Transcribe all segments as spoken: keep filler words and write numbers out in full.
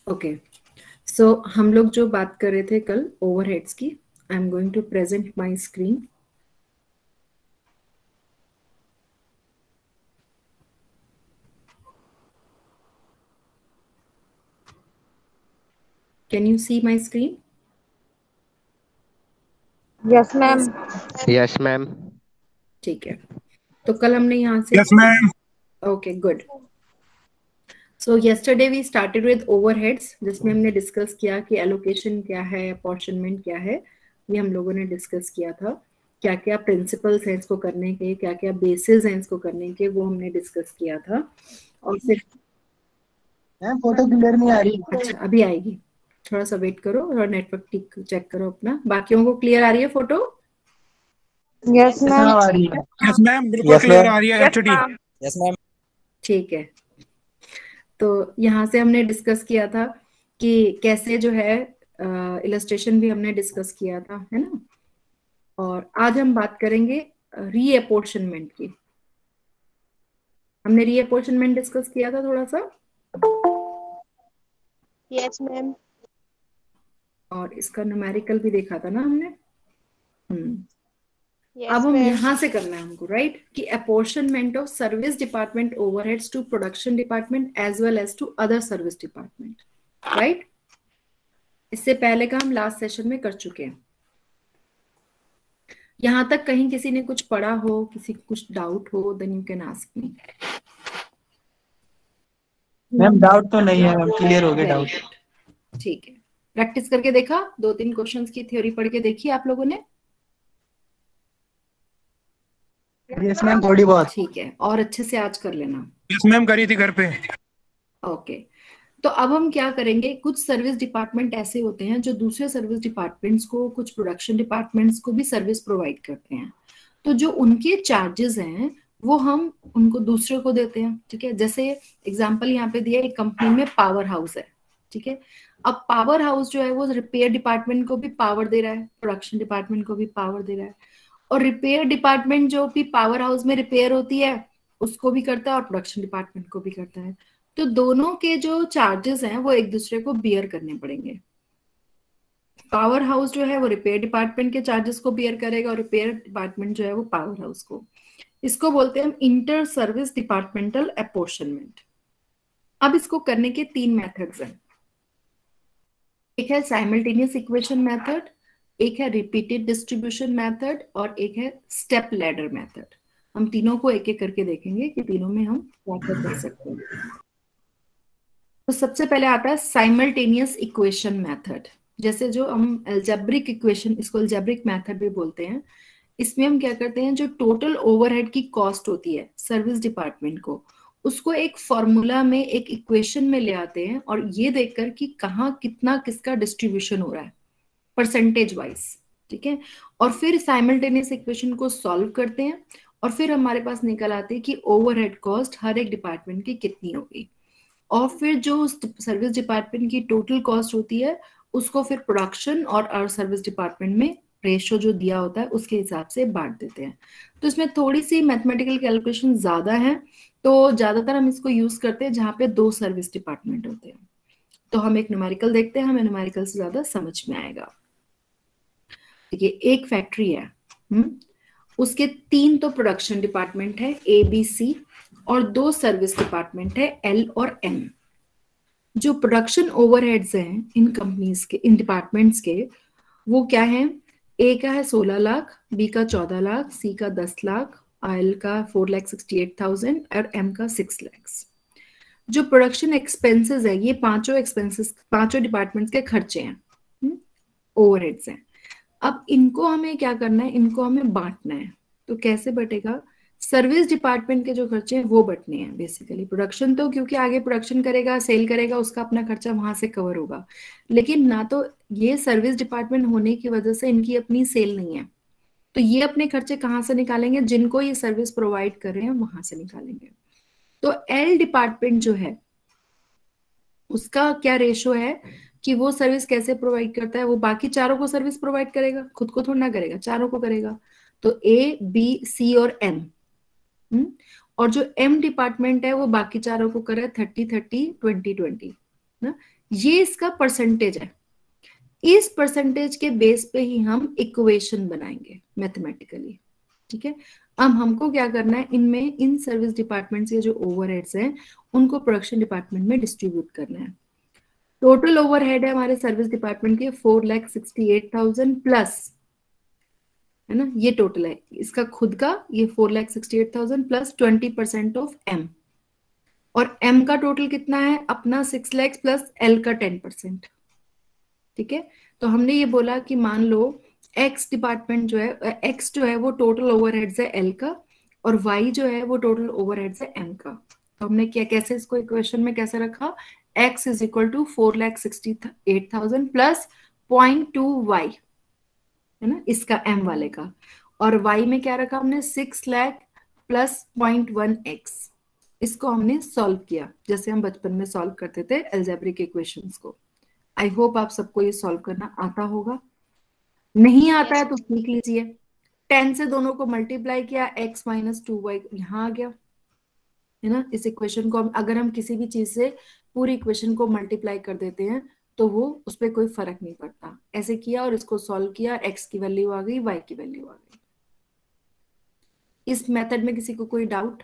Okay, सो हम लोग जो बात कर रहे थे कल ओवरहेड्स की, I am going to present my screen. Can you see my screen? Yes ma'am. Yes ma'am. ठीक है, तो कल हमने यहाँ से yes ma'am. Okay good. So yesterday we started with overheads, जिसमें हमने डिस्कस किया कि एलोकेशन क्या है, अपॉर्चनमेंट क्या है. ये हम लोगों ने डिस्कस किया था. क्या क्या प्रिंसिपल्स हैं इसको करने के, क्या क्या बेसिस हैं इसको करने के, वो हमने डिस्कस किया था. और फिर मैम फोटो क्लियर नहीं आ रही. अच्छा, अभी आएगी, थोड़ा सा वेट करो और नेटवर्क ठीक चेक करो अपना. बाकियों को क्लियर आ रही है फोटो? Yes ma'am. आ रही है. यस मैम, बिल्कुल क्लियर आ रही है एचडी. Yes ma'am. ठीक है, तो यहाँ से हमने डिस्कस किया था कि कैसे जो है इलस्ट्रेशन भी हमने डिस्कस किया था, है ना. और आज हम बात करेंगे रीअपोर्शनमेंट की. हमने रीअपोर्शनमेंट डिस्कस किया था थोड़ा सा. Yes ma'am. और इसका न्यूमेरिकल भी देखा था ना हमने. हम्म Yes, अब हम ma'am. यहाँ से करना है हमको, राइट, कि apportionment of service department overheads to production department as well as to other service department, right. इससे पहले का हम लास्ट सेशन में कर चुके हैं. यहां तक कहीं किसी ने कुछ पढ़ा हो, किसी को कुछ डाउट हो, then you can ask me. Ma'am doubt तो नहीं है मैम, क्लियर हो गया डाउट. ठीक है, प्रैक्टिस करके देखा, दो तीन क्वेश्चंस की थ्योरी पढ़ के देखी आप लोगों ने? यस मैम, थोड़ी बहुत. ठीक है, और अच्छे से आज कर लेना. यस मैम, करी थी घर पे. ओके, तो अब हम क्या करेंगे, कुछ सर्विस डिपार्टमेंट ऐसे होते हैं जो दूसरे सर्विस डिपार्टमेंट्स को, कुछ प्रोडक्शन डिपार्टमेंट्स को भी सर्विस प्रोवाइड करते हैं. तो जो उनके चार्जेस हैं वो हम उनको दूसरे को देते हैं. ठीक है, जैसे एग्जांपल यहाँ पे दिया, एक कंपनी में पावर हाउस है. ठीक है, अब पावर हाउस जो है वो रिपेयर डिपार्टमेंट को भी पावर दे रहा है, प्रोडक्शन डिपार्टमेंट को भी पावर दे रहा है. और रिपेयर डिपार्टमेंट जो भी पावर हाउस में रिपेयर होती है उसको भी करता है और प्रोडक्शन डिपार्टमेंट को भी करता है. तो दोनों के जो चार्जेस हैं वो एक दूसरे को बियर करने पड़ेंगे. पावर हाउस जो है वो रिपेयर डिपार्टमेंट के चार्जेस को बियर करेगा और रिपेयर डिपार्टमेंट जो है वो पावर हाउस को. इसको बोलते हैं हम इंटर सर्विस डिपार्टमेंटल अपॉर्शनमेंट. अब इसको करने के तीन मेथड्स हैं. एक है साइमल्टेनियस इक्वेशन मेथड, एक है रिपीटेड डिस्ट्रीब्यूशन मेथड और एक है स्टेप लैडर मेथड. हम तीनों को एक एक करके देखेंगे कि तीनों में हम क्या क्या कर सकते हैं. तो सबसे पहले आता है साइमल्टेनियस इक्वेशन मेथड. जैसे जो हम अलजेब्रिक इक्वेशन, इसको अलजेब्रिक मेथड भी बोलते हैं. इसमें हम क्या करते हैं, जो टोटल ओवरहेड की कॉस्ट होती है सर्विस डिपार्टमेंट को, उसको एक फॉर्मूला में, एक इक्वेशन में ले आते हैं और ये देखकर कि कहाँ कितना किसका डिस्ट्रीब्यूशन हो रहा है परसेंटेज वाइज. ठीक है, और फिर साइमल्टेनियस इक्वेशन को सॉल्व करते हैं और फिर हमारे पास निकल आते हैं कि ओवरहेड कॉस्ट हर एक डिपार्टमेंट की कितनी होगी. और फिर जो सर्विस डिपार्टमेंट की टोटल कॉस्ट होती है उसको फिर प्रोडक्शन और सर्विस डिपार्टमेंट में रेशो जो दिया होता है उसके हिसाब से बांट देते हैं. तो इसमें थोड़ी सी मैथमेटिकल कैलकुलेशन ज्यादा है, तो ज्यादातर हम इसको यूज करते हैं जहाँ पे दो सर्विस डिपार्टमेंट होते हैं. तो हम एक न्यूमेरिकल देखते हैं, हमें न्यूमेरिकल से ज्यादा समझ में आएगा. देखिए, एक फैक्ट्री है, हुँ? उसके तीन तो प्रोडक्शन डिपार्टमेंट है ए बी सी और दो सर्विस डिपार्टमेंट है एल और एम. जो प्रोडक्शन ओवरहेड्स हैं इन कंपनीज के, इन डिपार्टमेंट्स के, वो क्या है, ए का है सोलह लाख, बी का चौदह लाख, सी का दस लाख, एल का four lakh sixty eight thousand और एम का सिक्स लैक्स. जो प्रोडक्शन एक्सपेंसेस है, ये पांचों एक्सपेंसेस, पांचों डिपार्टमेंट्स के खर्चे हैं, ओवरहेड्स हैं. अब इनको हमें क्या करना है, इनको हमें बांटना है. तो कैसे बटेगा, सर्विस डिपार्टमेंट के जो खर्चे हैं वो बटने हैं बेसिकली. प्रोडक्शन तो क्योंकि आगे प्रोडक्शन करेगा, सेल करेगा, उसका अपना खर्चा वहां से कवर होगा. लेकिन ना तो ये सर्विस डिपार्टमेंट होने की वजह से इनकी अपनी सेल नहीं है, तो ये अपने खर्चे कहाँ से निकालेंगे, जिनको ये सर्विस प्रोवाइड कर रहे हैं वहां से निकालेंगे. तो एल डिपार्टमेंट जो है उसका क्या रेशो है कि वो सर्विस कैसे प्रोवाइड करता है, वो बाकी चारों को सर्विस प्रोवाइड करेगा, खुद को थोड़ा ना करेगा, चारों को करेगा. तो ए बी सी और एम, और जो एम डिपार्टमेंट है वो बाकी चारों को करे थर्टी थर्टी ट्वेंटी ट्वेंटी ना. ये इसका परसेंटेज है। इस परसेंटेज के बेस पे ही हम इक्वेशन बनाएंगे मैथमेटिकली, ठीक है। अब हमको क्या करना है, इनमें इन सर्विस डिपार्टमेंट्स के जो ओवरहेड्स हैं उनको प्रोडक्शन डिपार्टमेंट में डिस्ट्रीब्यूट करना है। टोटल ओवरहेड है हमारे सर्विस डिपार्टमेंट के four lakh sixty eight thousand plus, है ना, ये टोटल है इसका खुद का, ये four lakh sixty eight thousand plus twenty percent of M, और एम का टोटल कितना है अपना सिक्स लैक्स प्लस एल का टेन परसेंट, ठीक है। तो हमने ये बोला कि मान लो एक्स डिपार्टमेंट जो है, एक्स जो है वो टोटल ओवरहेड्स है एल का, और वाई जो है वो टोटल ओवरहेड्स है एम का। तो हमने क्या, कैसे इसको इक्वेशन में कैसे रखा, x is equal to four lakh sixty eight thousand plus point two y, है ना, इसका एम वाले का, और वाई में क्या रखा हमने six lakh plus point one x. इसको हमने सॉल्व किया जैसे हम बचपन में सॉल्व करते थे अलजेब्रिक इक्वेशंस को। आई होप आप सबको ये सॉल्व करना आता होगा, नहीं आता है तो सीख लीजिए। टेन से दोनों को मल्टीप्लाई किया, एक्स माइनस टू वाई यहाँ आ गया, है ना। इस इक्वेशन को हम अगर हम किसी भी चीज से पूरी इक्वेशन को मल्टीप्लाई कर देते हैं तो वो उस पर कोई फर्क नहीं पड़ता। ऐसे किया और इसको सॉल्व किया, एक्स की वैल्यू आ गई, वाई की वैल्यू आ गई। इस मेथड में किसी को कोई डाउट?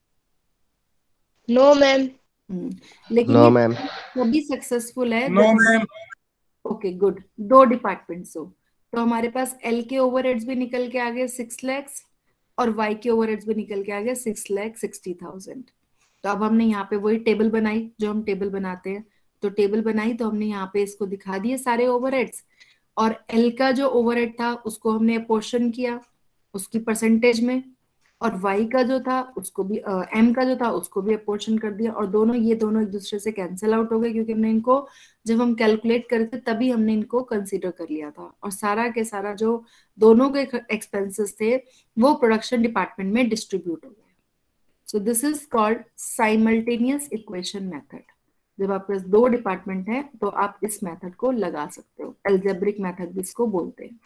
No ma'am. लेकिन नो ये मैम। तभी सक्सेसफुल है नो मैम। ओके गुड, दो डिपार्टमेंट्स हो तो हमारे पास एल के ओवरहेड्स भी निकल के आ गए सिक्स लैक्स और वाई के ओवरहेड्स भी निकल के आ गए सिक्स लैख सिक्सटी थाउजेंड। तो अब हमने यहाँ पे वही टेबल बनाई जो हम टेबल बनाते हैं, तो टेबल बनाई तो हमने यहाँ पे इसको दिखा दिए सारे ओवरहेड्स, और एल का जो ओवरहेड था उसको हमने अपोर्शन किया उसकी परसेंटेज में, और वाई का जो था उसको भी, एम का जो था उसको भी अपोर्शन कर दिया, और दोनों ये दोनों एक दूसरे से कैंसिल आउट हो गए क्योंकि हमने इनको जब हम कैलकुलेट करते तभी हमने इनको कंसीडर कर लिया था, और सारा के सारा जो दोनों के एक्सपेंसेस थे वो प्रोडक्शन डिपार्टमेंट में डिस्ट्रीब्यूट हो गए। So this is called simultaneous equation method. जब आपके पास दो डिपार्टमेंट है तो आप इस मेथड को लगा सकते हो, एल्जेब्रिक मेथड भी इसको बोलते हैं,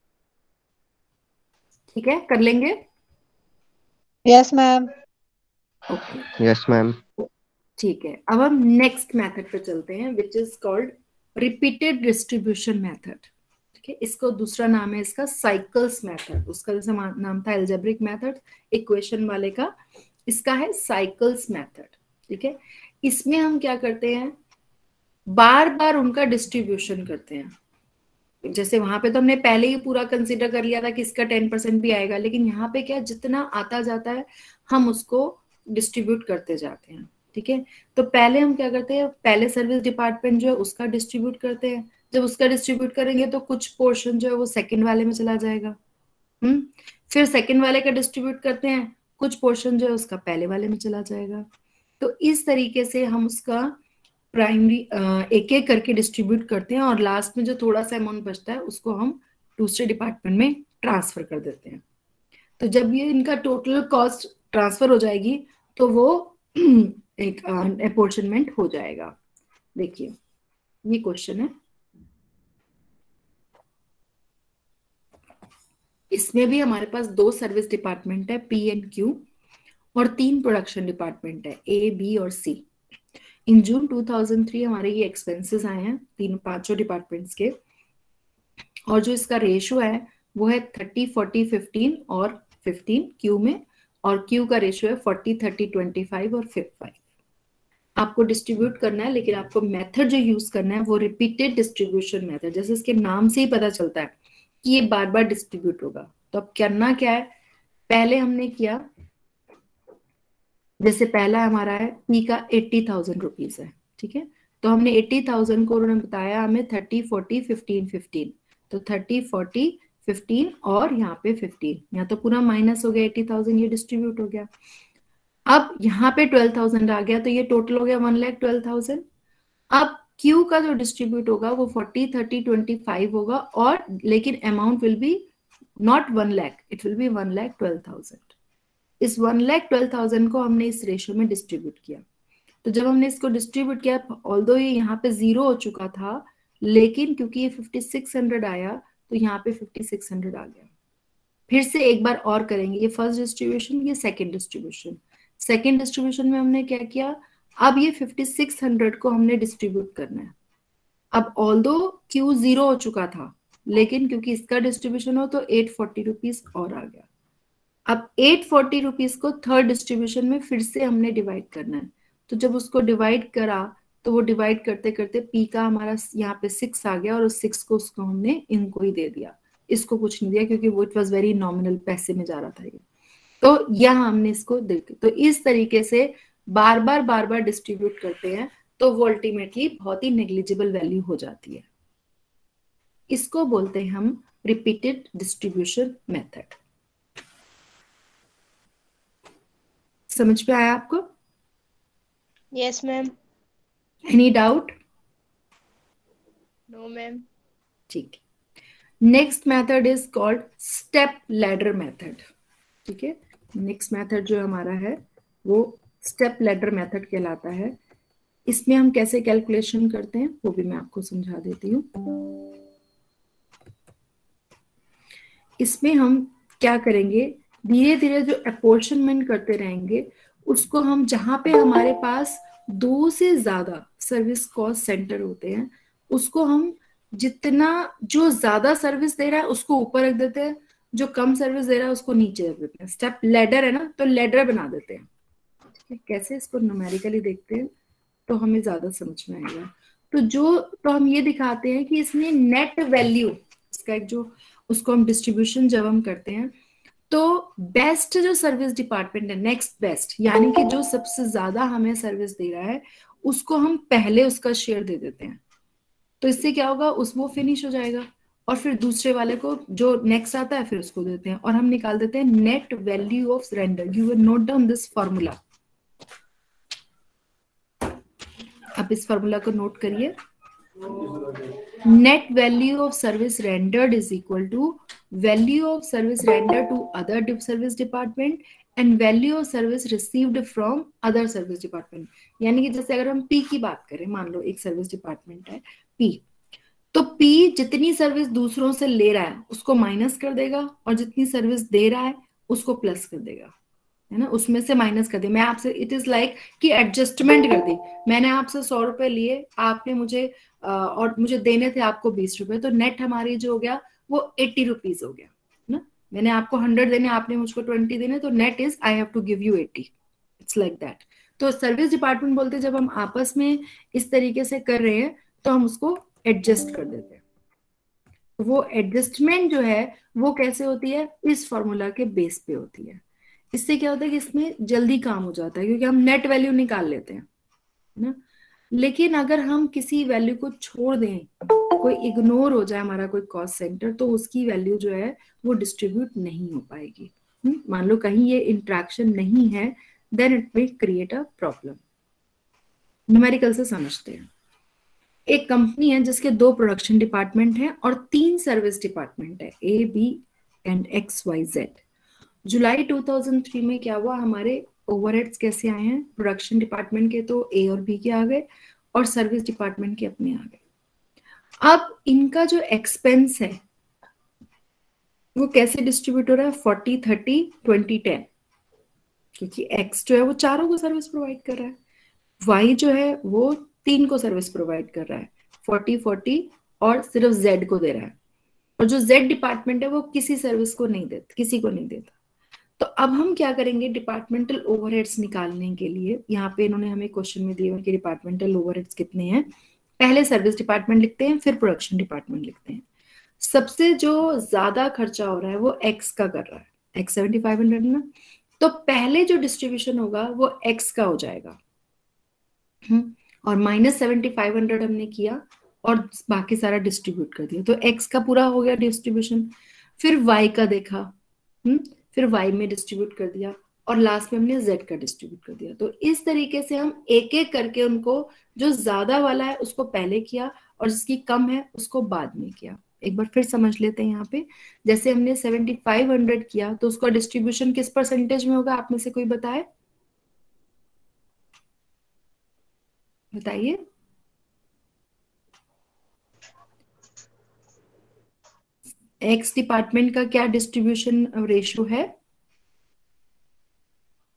ठीक है, कर लेंगे। Yes ma'am. Okay yes ma'am. ठीक है, अब हम नेक्स्ट मेथड पे चलते हैं which is called repeated distribution method, ठीक है। इसको दूसरा नाम है इसका साइकिल्स मेथड, उसका जैसे नाम था एल्जेब्रिक मेथड इक्वेशन वाले का, इसका है साइकिल्स मेथड, ठीक है। इसमें हम क्या करते हैं, बार बार उनका डिस्ट्रीब्यूशन करते हैं। जैसे वहां पे तो हमने पहले ही पूरा कंसीडर कर लिया था कि इसका टेन परसेंट भी आएगा, लेकिन यहाँ पे क्या जितना आता जाता है हम उसको डिस्ट्रीब्यूट करते जाते हैं, ठीक है। तो पहले हम क्या करते हैं, पहले सर्विस डिपार्टमेंट जो है उसका डिस्ट्रीब्यूट करते हैं। जब उसका डिस्ट्रीब्यूट करेंगे तो कुछ पोर्शन जो है वो सेकंड वाले में चला जाएगा, हम्म फिर सेकंड वाले का डिस्ट्रीब्यूट करते हैं, कुछ पोर्शन जो है उसका पहले वाले में चला जाएगा। तो इस तरीके से हम उसका प्राइमरी एक एक करके डिस्ट्रीब्यूट करते हैं, और लास्ट में जो थोड़ा सा अमाउंट बचता है उसको हम दूसरे डिपार्टमेंट में ट्रांसफर कर देते हैं। तो जब ये इनका टोटल कॉस्ट ट्रांसफर हो जाएगी तो वो एक अपॉर्चुनमेंट हो जाएगा। देखिए ये क्वेश्चन है, इसमें भी हमारे पास दो सर्विस डिपार्टमेंट है पी एंड क्यू, और तीन प्रोडक्शन डिपार्टमेंट है ए बी और C. In June two thousand three हमारे ये एक्सपेंसेस आए हैं तीन पांचों डिपार्टमेंट्स के, और जो इसका रेशो है वो है थर्टी फोर्टी फिफ्टीन और फिफ्टीन क्यू में, और क्यू का रेशो है फोर्टी थर्टी ट्वेंटी फाइव और फाइव। आपको डिस्ट्रीब्यूट करना है, लेकिन आपको मेथड जो यूज करना है वो रिपीटेड डिस्ट्रीब्यूशन मेथड, जैसे इसके नाम से ही पता चलता है कि ये बार बार डिस्ट्रीब्यूट होगा। तो अब करना क्या है, पहले हमने किया, जैसे पहला हमारा है पी का एट्टी थाउजेंड रुपीज है, ठीक है। तो हमने एट्टी थाउजेंड को उन्होंने बताया हमें थर्टी फोर्टी फिफ्टीन फिफ्टीन, तो थर्टी फोर्टी फिफ्टीन और यहाँ पे फिफ्टीन, यहाँ तो पूरा माइनस हो गया एट्टी थाउजेंड, ये डिस्ट्रीब्यूट हो गया। अब यहाँ पे ट्वेल्व थाउजेंड आ गया तो ये टोटल हो गया वन लैख ट्वेल्व थाउजेंड। अब क्यू का जो डिस्ट्रीब्यूट होगा वो फोर्टी थर्टी ट्वेंटी फाइव होगा, और लेकिन amount will be not one lakh, it will be one lakh twelve thousand. इस वन लैख ट्वेल्व थाउजेंड को हमने इस रेशियो में डिस्ट्रीब्यूट किया। तो जब हमने इसको डिस्ट्रीब्यूट किया, ऑल्दो ये यहाँ पे जीरो हो चुका था, लेकिन क्योंकि ये फिफ्टी सिक्स हंड्रेड आया तो यहाँ पे फिफ्टी सिक्स हंड्रेड आ गया। फिर से एक बार और करेंगे, ये फर्स्ट डिस्ट्रीब्यूशन, ये सेकेंड डिस्ट्रीब्यूशन। सेकेंड डिस्ट्रीब्यूशन में हमने क्या किया, अब ये फिफ्टी सिक्स हंड्रेड को हमने डिस्ट्रीब्यूट करना है, अब ऑल्दो क्यू जीरो हो चुका था, लेकिन क्योंकि इसका डिस्ट्रीब्यूशन हो तो एट फोर्टी रुपीज और आ गया। अब एट फोर्टी रुपीज को थर्ड डिस्ट्रीब्यूशन में फिर से हमने डिवाइड करना है। तो जब उसको डिवाइड करा तो वो डिवाइड करते करते पी का हमारा यहाँ पे सिक्स आ गया, और उस सिक्स को उसको हमने इनको ही दे दिया, इसको कुछ नहीं दिया क्योंकि वो इट वॉज वेरी नॉमिनल, पैसे में जा रहा था ये। तो यहाँ हमने इसको दे दिया। तो इस तरीके से बार बार बार बार डिस्ट्रीब्यूट करते हैं तो वो अल्टीमेटली बहुत ही नेग्लिजिबल वैल्यू हो जाती है। इसको बोलते हैं हम रिपीटेड डिस्ट्रीब्यूशन मेथड। समझ में आया आपको? Yes ma'am. Any doubt? No ma'am. ठीक है। Next method is called step ladder method. ठीक है, नेक्स्ट मेथड जो हमारा है वो स्टेप लैडर मेथड कहलाता है। इसमें हम कैसे कैलकुलेशन करते हैं वो भी मैं आपको समझा देती हूँ। इसमें हम क्या करेंगे, धीरे धीरे जो अपोर्शनमेंट करते रहेंगे उसको हम, जहां पे हमारे पास दो से ज्यादा सर्विस कॉस्ट सेंटर होते हैं, उसको हम जितना जो ज्यादा सर्विस दे रहा है उसको ऊपर रख देते हैं, जो कम सर्विस दे रहा है उसको नीचे रख देते हैं। स्टेप लैडर है ना, तो लैडर बना देते हैं। ठीक है, कैसे इसको न्यूमेरिकली देखते हैं तो हमें ज्यादा समझ में आएगा। तो जो तो हम ये दिखाते हैं कि इसमें नेट वैल्यू, इसका एक जो उसको हम डिस्ट्रीब्यूशन जब हम करते हैं तो बेस्ट जो सर्विस डिपार्टमेंट है, नेक्स्ट बेस्ट, यानी कि जो सबसे ज्यादा हमें सर्विस दे रहा है उसको हम पहले उसका शेयर दे देते हैं। तो इससे क्या होगा, उस वो फिनिश हो जाएगा, और फिर दूसरे वाले को जो नेक्स्ट आता है फिर उसको देते हैं, और हम निकाल देते हैं net value of render. You will note down this formula. आप इस फॉर्मूला को नोट करिए। Net value of service rendered is equal to value of service rendered to other service department and value of service received from other service department. यानी कि जैसे अगर हम P की बात करें, मान लो एक सर्विस डिपार्टमेंट है पी, तो पी जितनी सर्विस दूसरों से ले रहा है उसको माइनस कर देगा, और जितनी सर्विस दे रहा है उसको प्लस कर देगा, है ना, उसमें से माइनस कर दिया। मैं आपसे, इट इज लाइक कि एडजस्टमेंट कर दी। मैंने आपसे सौ रुपए लिए, आपने मुझे आ, और मुझे देने थे आपको बीस रुपए, तो नेट हमारी जो हो गया वो एट्टी रुपीज हो गया ना। मैंने आपको हंड्रेड देने, आपने मुझको ट्वेंटी देने, तो net is I have to give you eighty. It's like that. तो सर्विस डिपार्टमेंट बोलते हैं जब हम आपस में इस तरीके से कर रहे हैं तो हम उसको एडजस्ट कर देते हैं। वो एडजस्टमेंट जो है वो कैसे होती है, इस फॉर्मूला के बेस पे होती है। इससे क्या होता है कि इसमें जल्दी काम हो जाता है क्योंकि हम नेट वैल्यू निकाल लेते हैं ना। लेकिन अगर हम किसी वैल्यू को छोड़ दें, कोई इग्नोर हो जाए हमारा कोई कॉस्ट सेंटर, तो उसकी वैल्यू जो है वो डिस्ट्रीब्यूट नहीं हो पाएगी। मान लो कहीं ये इंट्रैक्शन नहीं है, then it will create a problem. Numerical से समझते हैं। एक कंपनी है जिसके दो प्रोडक्शन डिपार्टमेंट हैं और तीन सर्विस डिपार्टमेंट है, A B and X Y Z. जुलाई दो हज़ार तीन में क्या हुआ, हमारे ओवरहेड्स कैसे आए हैं, प्रोडक्शन डिपार्टमेंट के तो ए और बी के आ गए और सर्विस डिपार्टमेंट के अपने आ गए। अब इनका जो एक्सपेंस है वो कैसे डिस्ट्रीब्यूट हो रहा है, फोर्टी थर्टी ट्वेंटी टेन, क्योंकि एक्स जो है वो चारों को सर्विस प्रोवाइड कर रहा है, वाई जो है वो तीन को सर्विस प्रोवाइड कर रहा है, फोर्टी फोर्टी और सिर्फ जेड को दे रहा है, और जो जेड डिपार्टमेंट है वो किसी सर्विस को नहीं देता, किसी को नहीं देता। तो अब हम क्या करेंगे, डिपार्टमेंटल ओवरहेड्स निकालने के लिए, यहाँ पे इन्होंने हमें क्वेश्चन में दिए कि डिपार्टमेंटल ओवरहेड्स कितने हैं। पहले सर्विस डिपार्टमेंट लिखते हैं, फिर प्रोडक्शन डिपार्टमेंट लिखते हैं। सबसे जो ज्यादा खर्चा हो रहा है वो एक्स का कर रहा है, एक्स सेवेंटी फाइव हंड्रेड ना, तो पहले जो डिस्ट्रीब्यूशन होगा वो एक्स का हो जाएगा, और माइनस सेवेंटी फाइव हंड्रेड हमने किया और बाकी सारा डिस्ट्रीब्यूट कर दिया, तो एक्स का पूरा हो गया डिस्ट्रीब्यूशन। फिर वाई का देखा, हम्म फिर वाई में डिस्ट्रीब्यूट कर दिया, और लास्ट में हमने जेड का डिस्ट्रीब्यूट कर दिया। तो इस तरीके से हम एक एक करके उनको, जो ज्यादा वाला है उसको पहले किया और जिसकी कम है उसको बाद में किया। एक बार फिर समझ लेते हैं यहाँ पे, जैसे हमने सेवेंटी फाइव हंड्रेड किया तो उसका डिस्ट्रीब्यूशन किस परसेंटेज में होगा, आप में से कोई बताए, बताइए। एक्स डिपार्टमेंट का क्या डिस्ट्रीब्यूशन रेशियो है,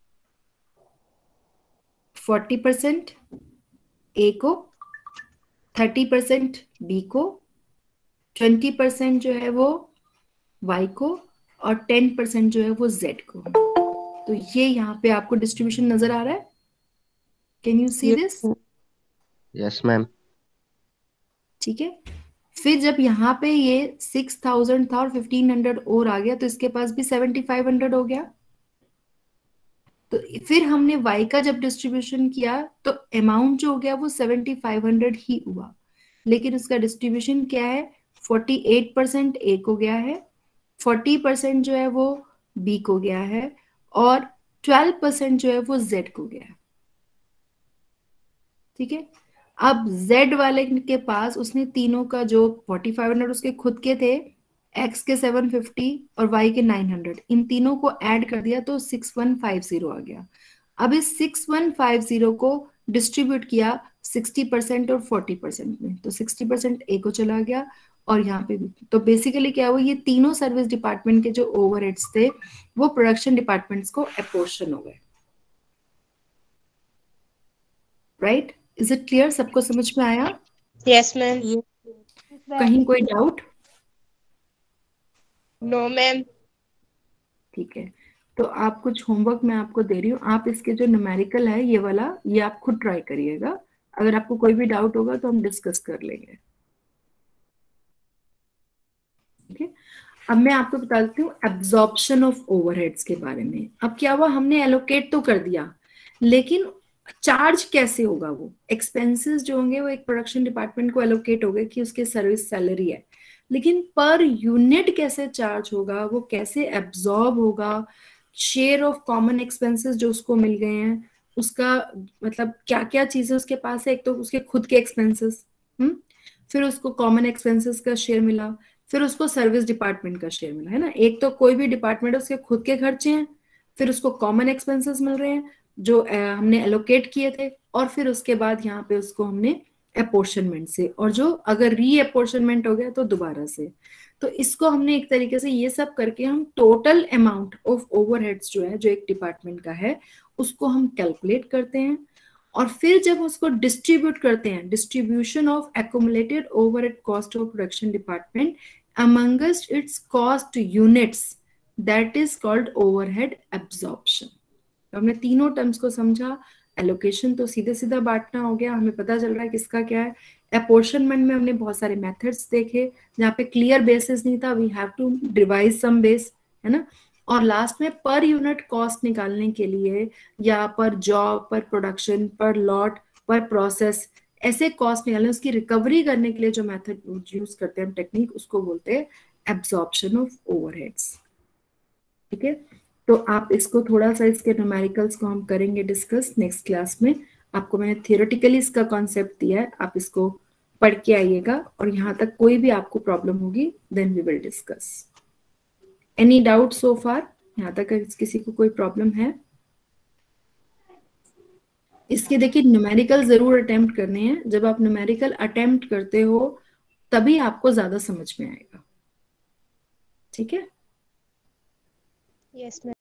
फोर्टी परसेंट ए को थर्टी परसेंट बी को, ट्वेंटी परसेंट जो है वो वाई को, और टेन परसेंट जो है वो जेड को। तो ये यहाँ पे आपको डिस्ट्रीब्यूशन नजर आ रहा है? Can you see this? Yes ma'am. ठीक है। फिर जब यहाँ पे ये सिक्स थाउजेंड था और फिफ्टीन हंड्रेड और आ गया, तो इसके पास भी सेवेंटी फाइव हंड्रेड हो गया। तो फिर हमने y का जब डिस्ट्रीब्यूशन किया तो अमाउंट जो हो गया वो सेवेंटी फाइव हंड्रेड ही हुआ, लेकिन उसका डिस्ट्रीब्यूशन क्या है? फोर्टी एट परसेंट ए को गया है, फोर्टी परसेंट जो है वो बी को गया है, और ट्वेल्व परसेंट जो है वो z को गया है। ठीक है। अब z वाले के पास उसने तीनों का जो फोर्टी फाइव हंड्रेड उसके खुद के थे, x के सेवन फिफ्टी और y के नाइन हंड्रेड, इन तीनों को ऐड कर दिया तो सिक्स वन फाइव जीरो आ गया। अब इस सिक्स वन फाइव जीरो को डिस्ट्रीब्यूट किया सिक्सटी परसेंट और फोर्टी परसेंट में, तो सिक्सटी परसेंट ए को चला गया और यहाँ पे भी। तो बेसिकली क्या हुआ, ये तीनों सर्विस डिपार्टमेंट के जो ओवरहेड्स थे वो प्रोडक्शन डिपार्टमेंट्स को अपोर्शन हो गए। राइट? Is it clear? सबको समझ में आया? Yes ma'am. कहीं कोई डाउट? No ma'am. ठीक है, तो आप कुछ होमवर्क मैं आपको दे रही हूँ, आप इसके जो न्यूमेरिकल है ये वाला, ये आप खुद ट्राई करिएगा। अगर आपको कोई भी डाउट होगा तो हम डिस्कस कर लेंगे। ठीक है। अब मैं आपको बता देती हूँ एब्जॉर्प्शन ऑफ ओवरहेड्स के बारे में। अब क्या हुआ, हमने एलोकेट तो कर दिया, लेकिन चार्ज कैसे होगा? वो एक्सपेंसेस जो होंगे वो एक प्रोडक्शन डिपार्टमेंट को एलोकेट हो गए कि उसके सर्विस सैलरी है, लेकिन पर यूनिट कैसे चार्ज होगा, वो कैसे एब्जॉर्ब होगा, शेयर ऑफ कॉमन एक्सपेंसेस जो उसको मिल गए हैं उसका मतलब क्या क्या चीजें उसके पास है। एक तो उसके खुद के एक्सपेंसेस, हम्म फिर उसको कॉमन एक्सपेंसेस का शेयर मिला, फिर उसको सर्विस डिपार्टमेंट का शेयर मिला, है ना। एक तो कोई भी डिपार्टमेंट उसके खुद के खर्चे हैं, फिर उसको कॉमन एक्सपेंसेस मिल रहे हैं जो आ, हमने एलोकेट किए थे, और फिर उसके बाद यहाँ पे उसको हमने अपोर्शनमेंट से, और जो अगर री अपोर्शनमेंट हो गया तो दोबारा से। तो इसको हमने एक तरीके से ये सब करके हम टोटल अमाउंट ऑफ ओवरहेड्स जो है जो एक डिपार्टमेंट का है उसको हम कैलकुलेट करते हैं, और फिर जब उसको डिस्ट्रीब्यूट करते हैं, distribution of accumulated overhead cost of production department amongst its cost units, that is called overhead absorption. तो हमने तीनों टर्म्स को समझा। एलोकेशन तो सीधे सीधा बांटना हो गया, हमें पता चल रहा है किसका क्या है। अपोर्शनमेंट में हमने बहुत सारे मेथड्स देखे जहाँ पे क्लियर बेसिस नहीं था, we have to devise some base, है ना। और लास्ट में पर यूनिट कॉस्ट निकालने के लिए, या पर जॉब, पर प्रोडक्शन, पर लॉट, पर प्रोसेस, ऐसे कॉस्ट निकालने, उसकी रिकवरी करने के लिए जो मेथड यूज करते हैं टेक्निक, उसको बोलते हैं एब्जॉर्प्शन ऑफ ओवरहेड्स। ठीक है। तो आप इसको थोड़ा सा, इसके न्यूमेरिकल्स को हम करेंगे डिस्कस नेक्स्ट क्लास में। आपको मैंने थियोरेटिकली इसका कॉन्सेप्ट दिया है, आप इसको पढ़ के आइएगा, और यहाँ तक कोई भी आपको प्रॉब्लम होगी then we will discuss. Any doubt so far? यहाँ तक किसी को कोई प्रॉब्लम है? इसके देखिए न्यूमेरिकल जरूर अटेम्प्ट करने हैं। जब आप न्यूमेरिकल अटेम्प्ट करते हो तभी आपको ज्यादा समझ में आएगा। ठीक है। Yes ma'am.